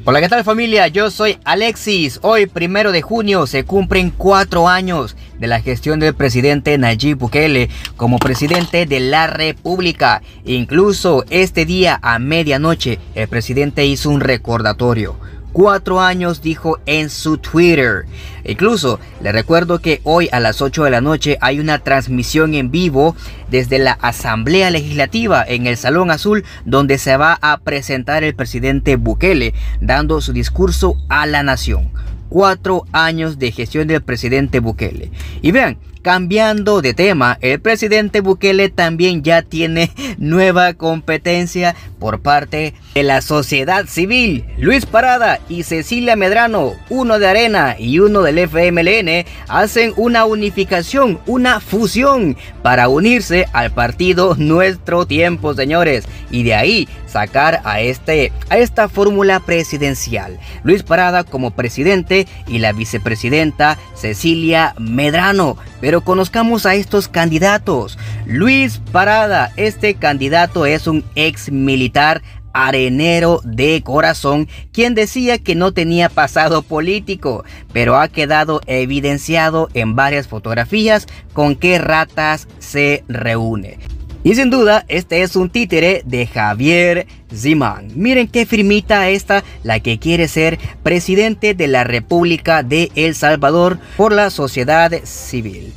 Hola, ¿qué tal familia? Yo soy Alexis. Hoy, 1 de junio, se cumplen 4 años de la gestión del presidente Nayib Bukele como presidente de la República. Incluso este día a medianoche, el presidente hizo un recordatorio. 4 años, dijo en su Twitter. Incluso le recuerdo que hoy a las 8 de la noche hay una transmisión en vivo desde la Asamblea Legislativa en el Salón Azul, donde se va a presentar el presidente Bukele dando su discurso a la nación. 4 años de gestión del presidente Bukele. Y vean, cambiando de tema, el presidente Bukele también ya tiene nueva competencia por parte de la sociedad civil. Luis Parada y Cecilia Medrano, uno de Arena y uno del FMLN, hacen una unificación, una fusión para unirse al partido Nuestro Tiempo, señores, y de ahí sacar a esta fórmula presidencial. Luis Parada como presidente y la vicepresidenta Cecilia Medrano. Pero conozcamos a estos candidatos. Luis Parada, este candidato es un ex militar arenero de corazón, quien decía que no tenía pasado político, pero ha quedado evidenciado en varias fotografías con qué ratas se reúne. Y sin duda, este es un títere de Javier Zimán. Miren qué firmita esta, la que quiere ser presidente de la República de El Salvador por la sociedad civil.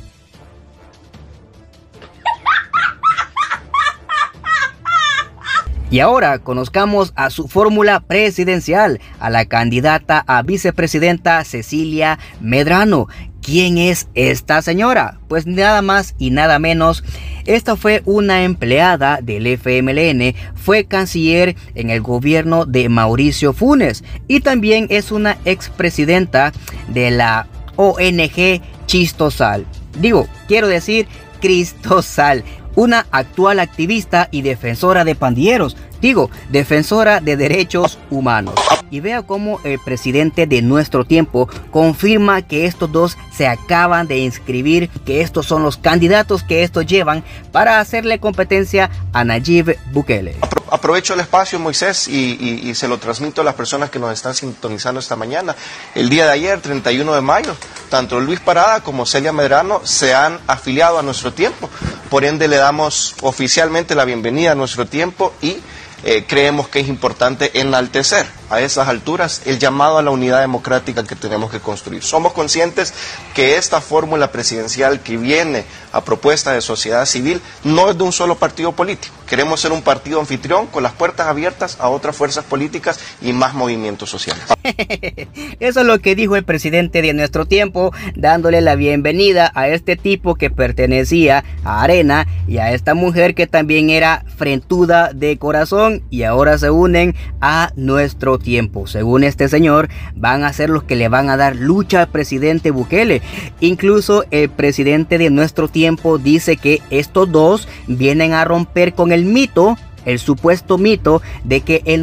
Y ahora conozcamos a su fórmula presidencial, a la candidata a vicepresidenta Cecilia Medrano. ¿Quién es esta señora? Pues nada más y nada menos, esta fue una empleada del FMLN, fue canciller en el gobierno de Mauricio Funes y también es una expresidenta de la ONG Chistosal. Quiero decir Cristosal. Una actual activista y defensora de pandilleros, defensora de derechos humanos. Y vea cómo el presidente de Nuestro Tiempo confirma que estos dos se acaban de inscribir, que estos son los candidatos que estos llevan para hacerle competencia a Nayib Bukele. Aprovecho el espacio, Moisés, y se lo transmito a las personas que nos están sintonizando esta mañana. El día de ayer, 31 de mayo, tanto Luis Parada como Celia Medrano se han afiliado a Nuestro Tiempo. Por ende, le damos oficialmente la bienvenida a Nuestro Tiempo y creemos que es importante enaltecer a esas alturas el llamado a la unidad democrática que tenemos que construir. Somos conscientes que esta fórmula presidencial que viene a propuesta de sociedad civil no es de un solo partido político. Queremos ser un partido anfitrión con las puertas abiertas a otras fuerzas políticas y más movimientos sociales. Eso es lo que dijo el presidente de Nuestro Tiempo, dándole la bienvenida a este tipo que pertenecía a Arena y a esta mujer que también era frentuda de corazón y ahora se unen a Nuestro Tiempo. Según este señor, van a ser los que le van a dar lucha al presidente Bukele. Incluso el presidente de Nuestro Tiempo dice que estos dos vienen a romper con el mito, el supuesto mito de que el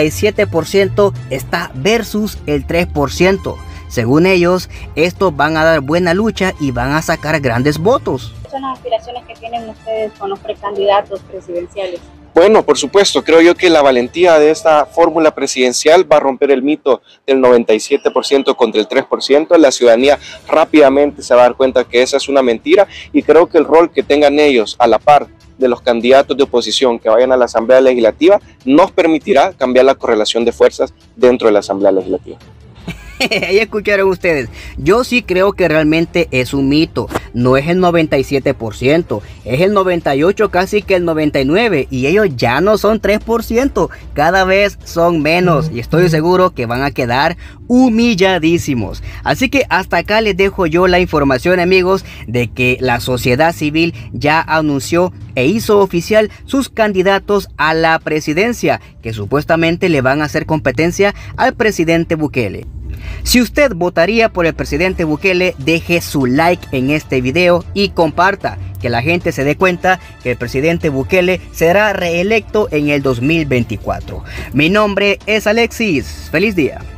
97% está versus el 3%. Según ellos, estos van a dar buena lucha y van a sacar grandes votos. ¿Cuáles son las aspiraciones que tienen ustedes con los precandidatos presidenciales? Bueno, por supuesto, creo yo que la valentía de esta fórmula presidencial va a romper el mito del 97% contra el 3%. La ciudadanía rápidamente se va a dar cuenta que esa es una mentira y creo que el rol que tengan ellos a la par de los candidatos de oposición que vayan a la Asamblea Legislativa nos permitirá cambiar la correlación de fuerzas dentro de la Asamblea Legislativa. Ahí escucharon ustedes. Yo sí creo que realmente es un mito. No es el 97%, es el 98%, casi que el 99%. Y ellos ya no son 3%, cada vez son menos. Y estoy seguro que van a quedar humilladísimos. Así que hasta acá les dejo yo la información, amigos, de que la sociedad civil ya anunció e hizo oficial sus candidatos a la presidencia, que supuestamente le van a hacer competencia al presidente Bukele. Si usted votaría por el presidente Bukele, deje su like en este video y comparta, que la gente se dé cuenta que el presidente Bukele será reelecto en el 2024. Mi nombre es Alexis. ¡Feliz día!